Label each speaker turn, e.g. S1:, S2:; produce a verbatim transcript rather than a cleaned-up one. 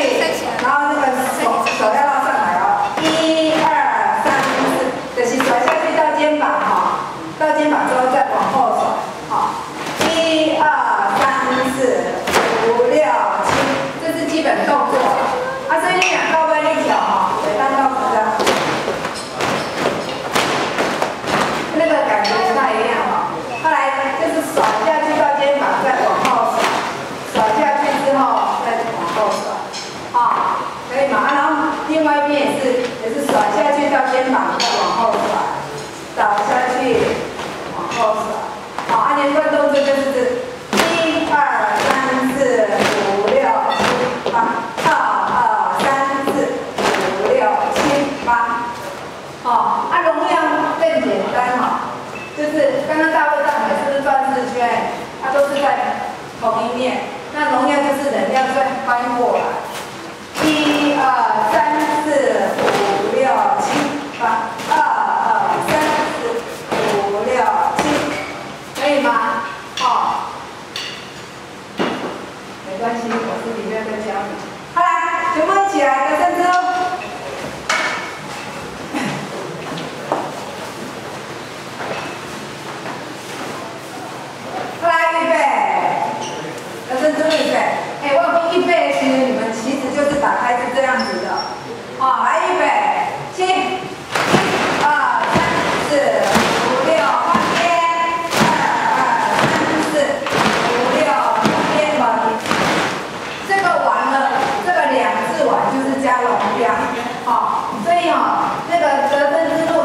S1: 去，然后那个手手要拉上来哦，一二三四，就是甩下去到肩膀哈，到肩膀之后再往后甩，好，一二三四五六七，这是基本动作。啊，所以你两到位力条哈，尾单到直的，那个感觉不太一样哈。后来就是甩下去到肩膀，再往后甩，甩下去之后再往后甩，啊，可以吗？啊，然后另外一边也是也是甩下去到肩膀，再往后甩，倒下去往后甩，好，啊，连贯动作就是这一二三四五六七八，二二三四五六七八，好，啊，容量更简单哈。就是刚刚大卫大美是不是转四圈？它都是在同一面，那容量就是能量再翻过来，一二三四五六七八，二二三四五六七，可以吗？好，没关系，我是里面在教你。好来，全部一起来，得胜之后。来预备，要认真预备。哎，我讲预备的时候，你们其实就是打开是这样子的。好，来预备，七、一、二、三、四、五、六，换边，二、二、三、四、五、六，换边完。这个完了，这个两次完就是加容量。好，所以哈，那个得分之路。